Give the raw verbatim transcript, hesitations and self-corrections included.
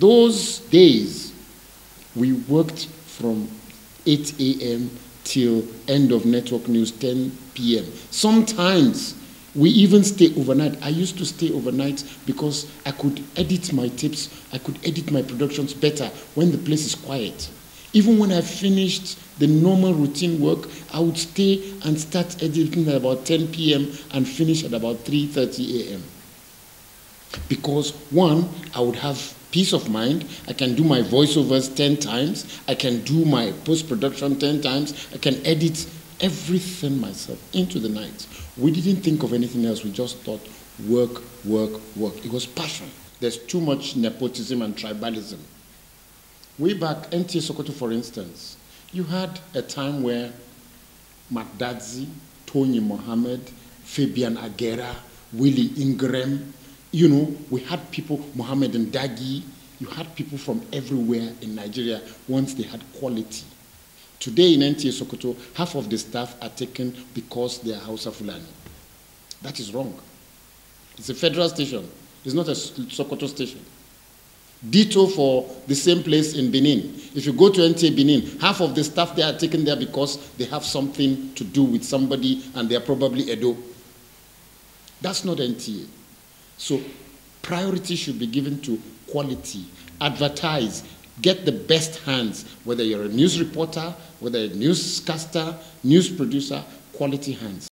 those days, we worked from eight A M till end of network news, ten P M Sometimes we even stay overnight. I used to stay overnight because I could edit my tapes, I could edit my productions better when the place is quiet. Even when I finished the normal routine work, I would stay and start editing at about ten P M and finish at about three thirty A M Because one, I would have peace of mind. I can do my voiceovers ten times. I can do my post-production ten times. I can edit everything myself into the night. We didn't think of anything else. We just thought work, work, work. It was passion. There's too much nepotism and tribalism. Way back, N T A Sokoto, for instance, you had a time where Makdadzi, Tony Mohammed, Fabian Agera, Willie Ingram, you know, we had people, Mohammed and Dagi, you had people from everywhere in Nigeria once they had quality. Today in N T A Sokoto, half of the staff are taken because they are Hausa Fulani. That is wrong. It's a federal station. It's not a Sokoto station. Ditto for the same place in Benin. If you go to N T A Benin, half of the staff there are taken there because they have something to do with somebody and they are probably Edo. That's not N T A. So priority should be given to quality. Advertise. Get the best hands, whether you're a news reporter, whether a newscaster, news producer, quality hands.